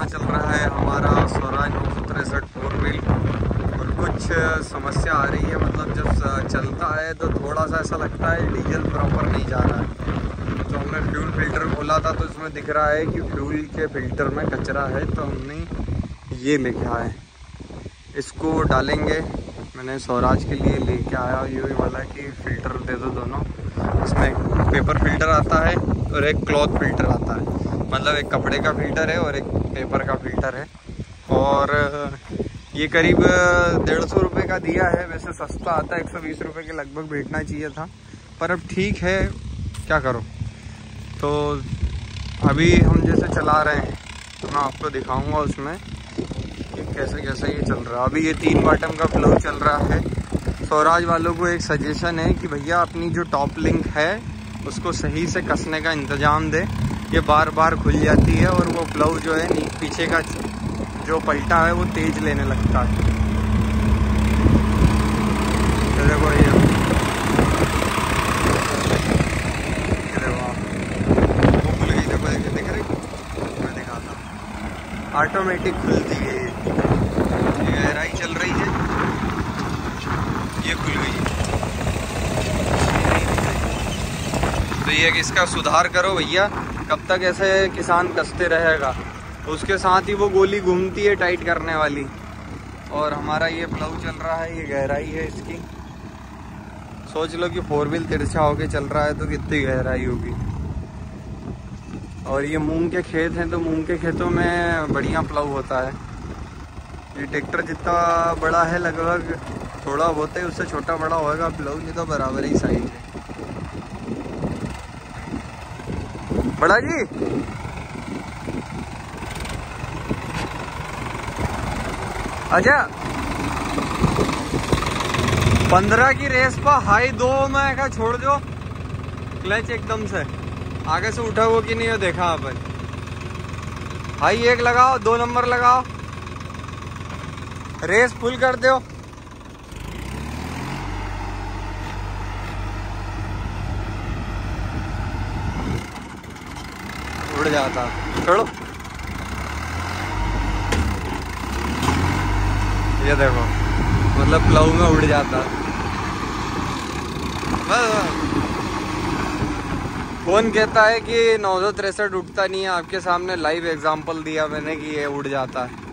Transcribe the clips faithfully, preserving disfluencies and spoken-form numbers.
चलाना चल रहा है हमारा स्वराज नौ सौ तिरसठ फोर व्हील, और कुछ समस्या आ रही है। मतलब जब चलता है तो थोड़ा सा ऐसा लगता है डीजल प्रॉपर नहीं जा रहा है। तो हमने फ्यूल फिल्टर खोला था तो इसमें दिख रहा है कि फ्यूल के फिल्टर में कचरा है, तो हमने ये लेके आए, इसको डालेंगे। मैंने स्वराज के लिए लेके आया, ये वाला कि फ़िल्टर दे दो दोनों। इसमें एक पेपर फिल्टर आता है और एक क्लॉथ फिल्टर आता है, मतलब एक कपड़े का फ़िल्टर है और एक पेपर का फ़िल्टर है। और ये करीब डेढ़ सौ रुपये का दिया है। वैसे सस्ता आता है, एक सौ बीस रुपये के लगभग बैठना चाहिए था, पर अब ठीक है, क्या करो। तो अभी हम जैसे चला रहे हैं तो मैं आपको दिखाऊंगा उसमें कि कैसे कैसे ये चल रहा है। अभी ये तीन बॉटम का फ्लो चल रहा है। स्वराज वालों को एक सजेशन है कि भैया अपनी जो टॉप लिंक है उसको सही से कसने का इंतज़ाम दे। ये बार बार खुल जाती है और वो प्लव जो है पीछे का जो पलटा है वो तेज लेने लगता है। तो देखो ये वो खुल गई, देखो देखिए, दिख रही, मैं दिखाता हूँ, ऑटोमेटिक खुलती है। ये गहराई चल रही है, ये खुल गई है। तो ये कि इसका सुधार करो भैया, कब तक ऐसे किसान कसते रहेगा। उसके साथ ही वो गोली घूमती है टाइट करने वाली। और हमारा ये प्लव चल रहा है, ये गहराई है इसकी। सोच लो कि फोर व्हील तिरछा होके चल रहा है तो कितनी गहराई होगी। और ये मूंग के खेत हैं तो मूंग के खेतों में बढ़िया प्लव होता है। ये ट्रैक्टर जितना बड़ा है लगभग थोड़ा बहुत है, उससे छोटा बड़ा होगा प्लव, नहीं तो बराबर ही साइज है। बड़ा जी अच्छा, पंद्रह की रेस पर हाई दो में का छोड़ दो, क्लच एकदम से आगे से उठा हुआ कि नहीं हो देखा अपन। हाई एक लगाओ, दो नंबर लगाओ, रेस फुल कर दो। उड़ जाता, छोड़ो। ये देखो, मतलब प्लव में उड़ जाता। कौन कहता है कि नौ सौ तिरसठ उठता नहीं है? आपके सामने लाइव एग्जांपल दिया मैंने कि ये उड़ जाता है।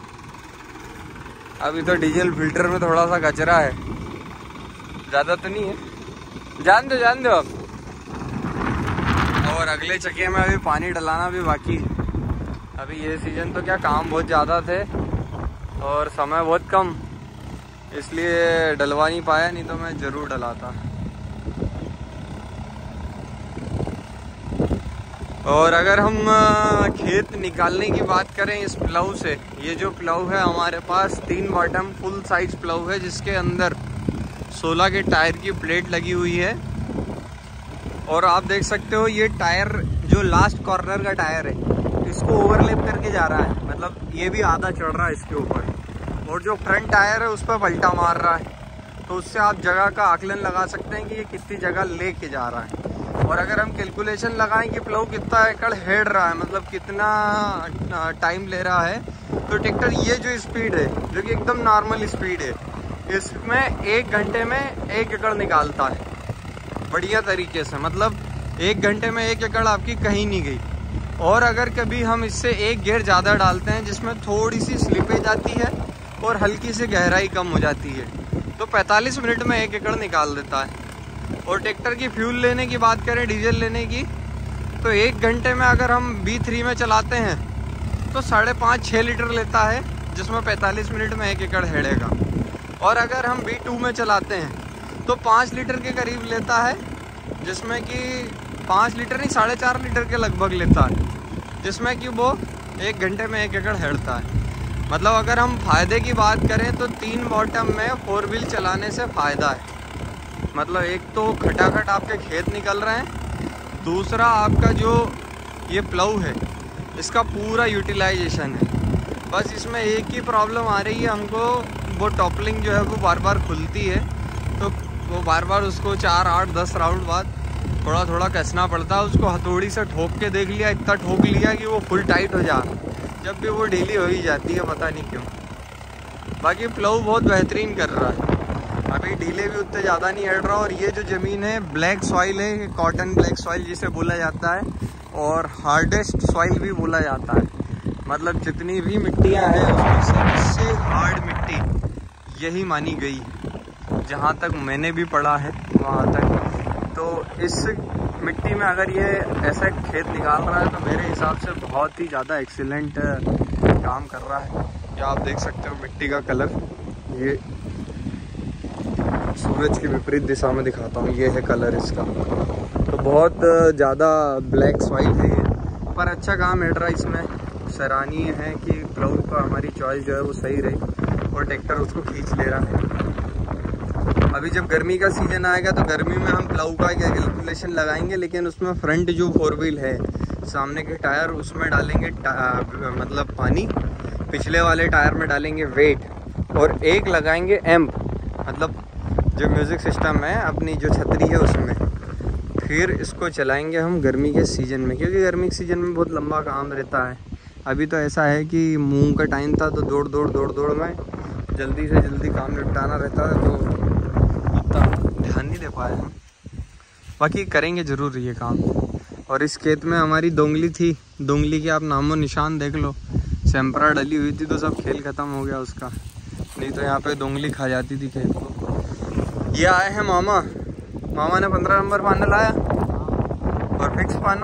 अभी तो डीजल फिल्टर में थोड़ा सा कचरा है, ज़्यादा तो नहीं है, जान दो जान दो अब। और अगले चक्के में अभी पानी डलाना भी बाकी है। अभी ये सीजन तो क्या काम बहुत ज़्यादा थे और समय बहुत कम, इसलिए डलवा नहीं पाया, नहीं तो मैं ज़रूर डलाता। और अगर हम खेत निकालने की बात करें इस प्लव से, ये जो प्लव है हमारे पास तीन बॉटम फुल साइज प्लव है, जिसके अंदर सोलह के टायर की प्लेट लगी हुई है। और आप देख सकते हो ये टायर जो लास्ट कॉर्नर का टायर है, इसको ओवरलैप करके जा रहा है, मतलब ये भी आधा चढ़ रहा है इसके ऊपर। और जो फ्रंट टायर है उस पर पलटा मार रहा है, तो उससे आप जगह का आकलन लगा सकते हैं कि ये कितनी जगह लेके जा रहा है। और अगर हम कैलकुलेशन लगाएं कि प्लव कितना एकड़ हेड रहा है, मतलब कितना टाइम ले रहा है, तो ट्रैक्टर ये जो स्पीड है, जो कि एकदम नॉर्मल स्पीड है, इसमें एक घंटे में एक एकड़ निकालता है बढ़िया तरीके से। मतलब एक घंटे में एक एकड़ आपकी कहीं नहीं गई। और अगर कभी हम इससे एक गियर ज़्यादा डालते हैं जिसमें थोड़ी सी स्लिपेज आती है और हल्की सी गहराई कम हो जाती है, तो पैंतालीस मिनट में एक एकड़ निकाल देता है। और ट्रैक्टर की फ्यूल लेने की बात करें, डीजल लेने की, तो एक घंटे में अगर हम बी थ्री में चलाते हैं तो साढ़े पाँच छः लीटर लेता है, जिसमें पैंतालीस मिनट में एक एकड़ हेडेगा। और अगर हम बी टू में चलाते हैं तो पाँच लीटर के करीब लेता है, जिसमें कि पाँच लीटर नहीं साढ़े चार लीटर के लगभग लेता है, जिसमें कि वो एक घंटे में एक एकड़ हेडता है। मतलब अगर हम फ़ायदे की बात करें तो तीन बॉटम में फोर व्हील चलाने से फ़ायदा है। मतलब एक तो खटाखट आपके खेत निकल रहे हैं, दूसरा आपका जो ये प्लव है इसका पूरा यूटिलाइजेशन है। बस इसमें एक ही प्रॉब्लम आ रही है हमको, वो टॉपलिंग जो है वो बार बार खुलती है, तो वो बार बार उसको चार आठ दस राउंड बाद थोड़ा थोड़ा कसना पड़ता है। उसको हथौड़ी से ठोक के देख लिया, इतना ठोक लिया कि वो फुल टाइट हो जा, जब भी वो ढीली हो ही जाती है, पता नहीं क्यों। बाकी प्लाऊ बहुत बेहतरीन कर रहा है, अभी ढीले भी उतने ज़्यादा नहीं हट रहा। और ये जो ज़मीन है ब्लैक सॉइल है, कॉटन ब्लैक सॉइल जिसे बोला जाता है, और हार्डेस्ट सॉइल भी बोला जाता है। मतलब जितनी भी मिट्टियाँ हैं उसमें सबसे हार्ड मिट्टी यही मानी गई, जहाँ तक मैंने भी पढ़ा है वहाँ तक। तो इस मिट्टी में अगर ये ऐसा खेत निकाल रहा है तो मेरे हिसाब से बहुत ही ज़्यादा एक्सीलेंट काम कर रहा है। या आप देख सकते हो मिट्टी का कलर, ये सूरज की विपरीत दिशा में दिखाता हूँ, ये है कलर इसका। तो बहुत ज़्यादा ब्लैक सॉइल है ये, पर अच्छा काम है। इसमें सराहनीय है कि प्लाऊ का हमारी चॉइस जो है वो सही रही और ट्रैक्टर उसको खींच ले रहा है। अभी जब गर्मी का सीज़न आएगा तो गर्मी में हम प्लाऊ का कैलकुलेशन लगाएंगे, लेकिन उसमें फ्रंट जो फोर व्हील है, सामने के टायर उसमें डालेंगे मतलब पानी, पिछले वाले टायर में डालेंगे वेट, और एक लगाएंगे एम्प, मतलब जो म्यूज़िक सिस्टम है अपनी जो छतरी है उसमें। फिर इसको चलाएंगे हम गर्मी के सीज़न में, क्योंकि गर्मी के सीज़न में बहुत लंबा काम रहता है। अभी तो ऐसा है कि मूंग का टाइम था तो दौड़ दौड़ दौड़ दौड़ में जल्दी से जल्दी काम निपटाना रहता है, तो उतना ध्यान नहीं दे पाए हम। बाकी करेंगे ज़रूर ये काम। और इस खेत में हमारी दोंगली थी, दोंगली के आप नामो निशान देख लो, सेम्परा डली हुई थी तो सब खेल ख़त्म हो गया उसका, नहीं तो यहाँ पे दोंगली खा जाती थी खेत को। ये आए हैं मामा, मामा ने पंद्रह नंबर पाना लाया और फिक्स पानो,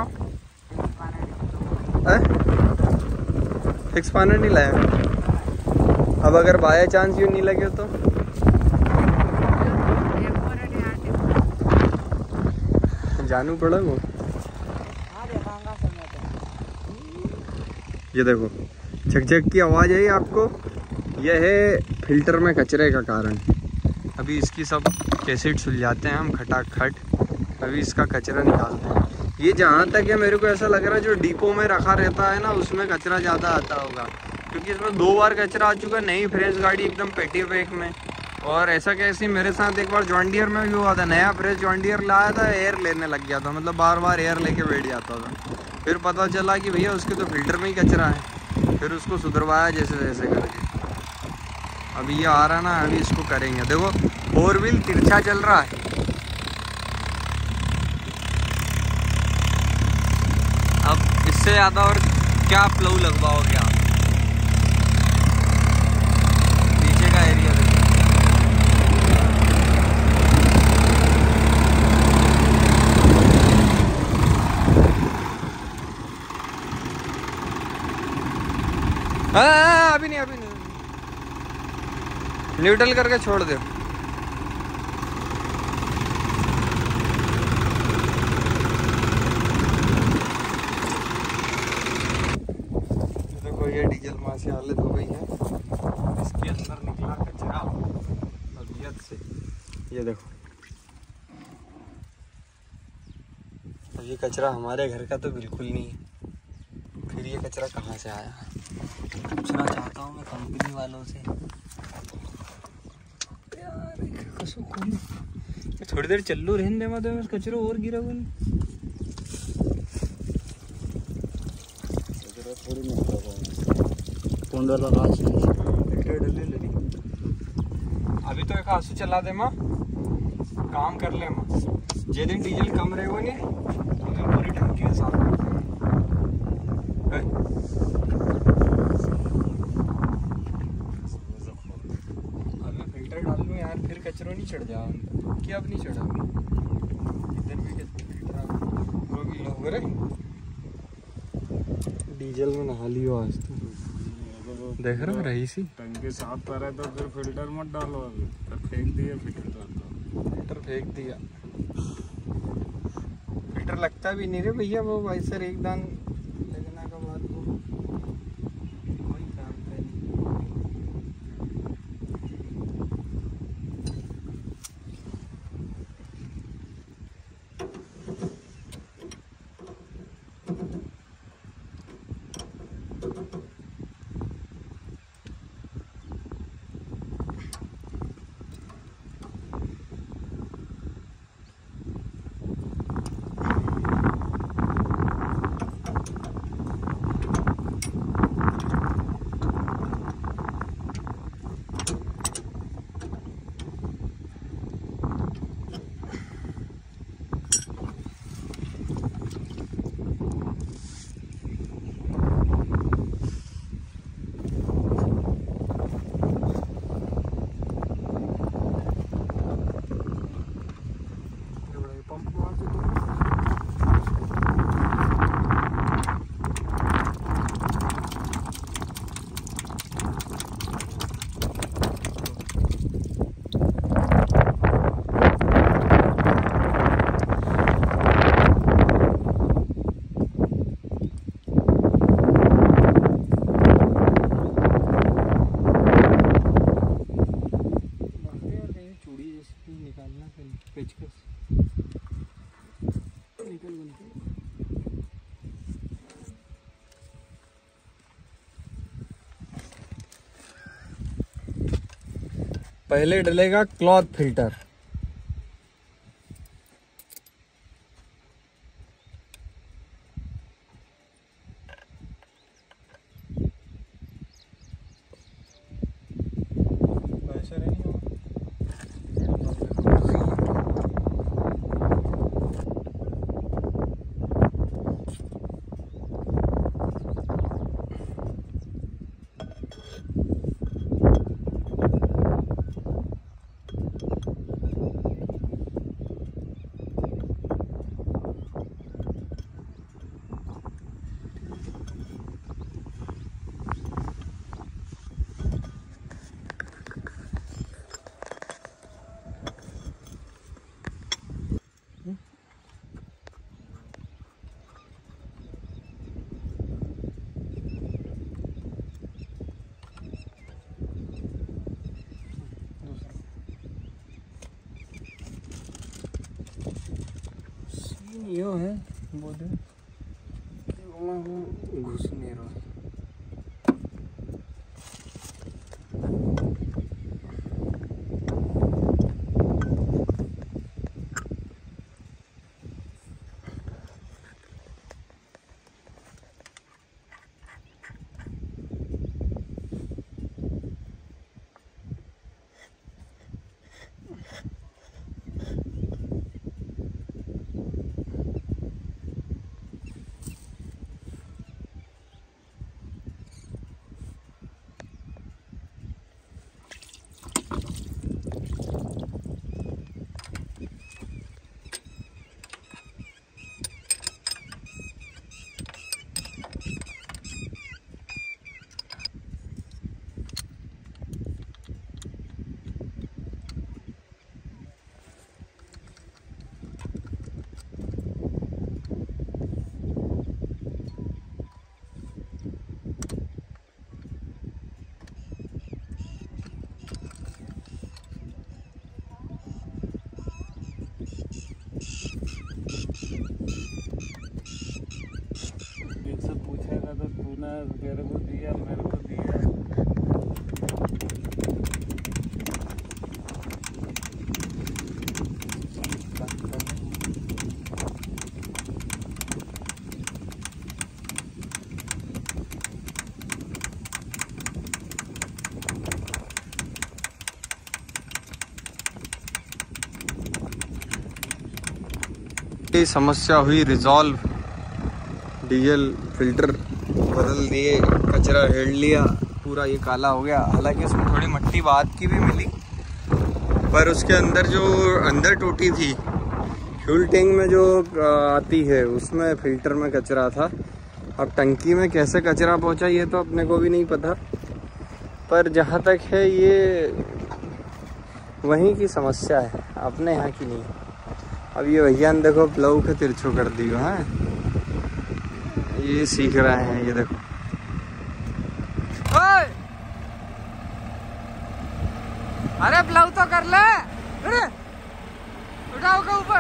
फिक्स पाना नहीं लाया। अब अगर बाय चांस यूँ नहीं लगे तो जानू पड़ा वो। ये देखो झकझक की आवाज़ है आपको, यह है फिल्टर में कचरे का कारण। अभी इसकी सब कैसेट सुलझाते हैं हम खटाखट, अभी इसका कचरा निकालते हैं। ये जहाँ तक है मेरे को ऐसा लग रहा है जो डिपो में रखा रहता है ना उसमें कचरा ज़्यादा आता होगा, क्योंकि इसमें दो बार कचरा आ चुका, नई फ्रेश गाड़ी एकदम पेटी पैक में। और ऐसा कैसे मेरे साथ एक बार जॉन डियर में भी हुआ था, नया फ्रेश जॉन डियर लाया था, एयर लेने लग गया था, मतलब बार बार एयर लेके बैठ जाता था। फिर पता चला कि भैया उसके तो फिल्टर में ही कचरा है, फिर उसको सुधरवाया जैसे जैसे करके। अभी ये आ रहा ना, अभी इसको करेंगे। देखो फोर व्हील तिरछा चल रहा है, अब इससे ज़्यादा और क्या प्लाऊ लगवाओगे आप। पीछे का एरिया देखो, हाँ अभी नहीं अभी नहीं, न्यूट्रल करके छोड़ दो। देखो ये डीजल माँ से हालत हो गई है, इसके अंदर निकला कचरा तबीयत से। ये देखो अब ये कचरा हमारे घर का तो बिल्कुल नहीं है, फिर ये कचरा कहाँ से आया। पूछना चाहता हूँ मैं कंपनी वालों से यार, थोड़ी देर चल्लू रहने दे मत, कचरा और गिरा हुआ नहीं। अभी तो एक आंसू चला दे माँ, काम कर ले माँ। जे दिन डीजल कम रहेगा नहीं तो पूरी टंकी के साथ यार, फिर कचरा नहीं चढ़ जाओ कि अब नहीं चढ़ा। इधर भी डीजल में नहा लियो आज तो, देख रहा रही सी टंकी साफ करे तो फिर फिल्टर मत डालो, अभी फेंक दिया फिल्टर, फिल्टर फेंक दिया। फिल्टर लगता भी नहीं रे भैया, वो भाई सर एक दान लगना का बात वो कोई काम का नहीं। पहले डलेगा क्लॉथ फिल्टर। यो है बोले घुस नहीं रहा। मेरे को दिया मेरे को दिया ये समस्या हुई रिजॉल्व। डीजल फिल्टर बदल दिए, कचरा हेड़ लिया, पूरा ये काला हो गया। हालांकि उसमें थोड़ी मट्टी बाद की भी मिली, पर उसके अंदर जो अंदर टूटी थी फ्यूल टैंक में जो आती है उसमें फिल्टर में कचरा था। अब टंकी में कैसे कचरा पहुंचा ये तो अपने को भी नहीं पता, पर जहाँ तक है ये वहीं की समस्या है, अपने यहाँ की नहीं। अब ये भैया ने देखो प्लव के तिरछो कर दियो है, ये सीख रहे हैं। ये देखो ओए! अरे प्लव तो कर ले, अरे उठाओ का ऊपर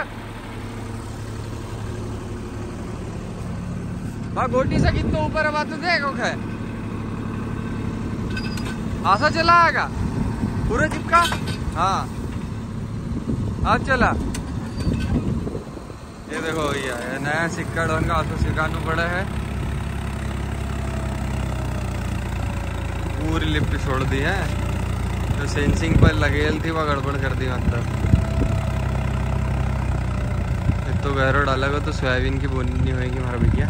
भाग गोटी से कितना ऊपर बात तो देखो है आसा चला आएगा पूरे चिपका। हाँ अब चला। ये देखो भैया ये नया सिक्का ढंग का तो सिखाना पड़ा है। पूरी लिफ्ट छोड़ दी है, जो सेंसिंग पर लगेल थी वह गड़बड़ कर दी। मतलब तो गहरा डालेगा तो सोयाबीन की बोनी नहीं होगी हमारा भैया।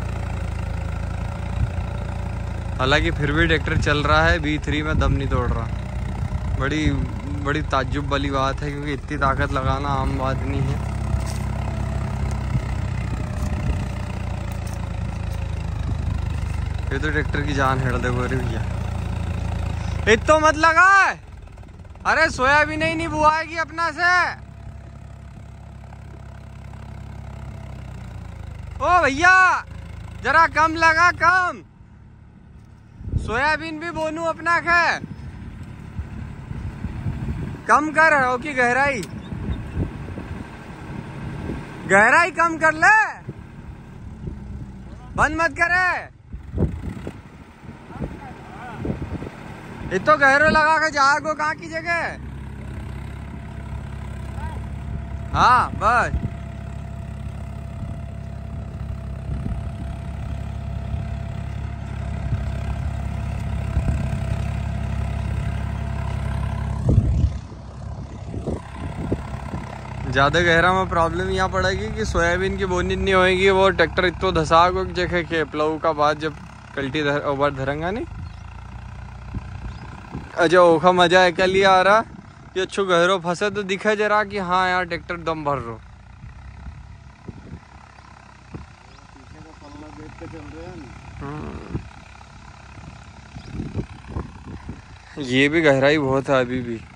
हालांकि फिर भी ट्रैक्टर चल रहा है, बी थ्री में दम नहीं तोड़ रहा। बड़ी बड़ी ताज्जुब वाली बात है, क्योंकि इतनी ताकत लगाना आम बात नहीं है। ये तो ट्रैक्टर की जान हेड़ दे गोरे भैया। इतो मत लगा, अरे सोयाबीन ही नहीं बुआएगी अपना से। ओ भैया जरा कम लगा, कम। सोयाबीन भी बोनू अपना है, कम कर। हो की गहराई गहराई कम कर ले, बंद मत करे। ये तो गहरो लगा के जागो कहाँ की जगह। हाँ बस ज़्यादा गहरा में प्रॉब्लम यहाँ पड़ेगी कि सोयाबीन की बोनी नहीं होएगी, वो ट्रैक्टर इतो धसा को जगह के प्लव का बाद जब कल्टी धर ओवर धरेंगा नहीं। अच्छा ओखा मजा एक लिए आ रहा कि अच्छो गहरो फंसे तो दिखे जरा कि हाँ यार ट्रैक्टर दम भर रो। ये भी गहराई बहुत है अभी भी।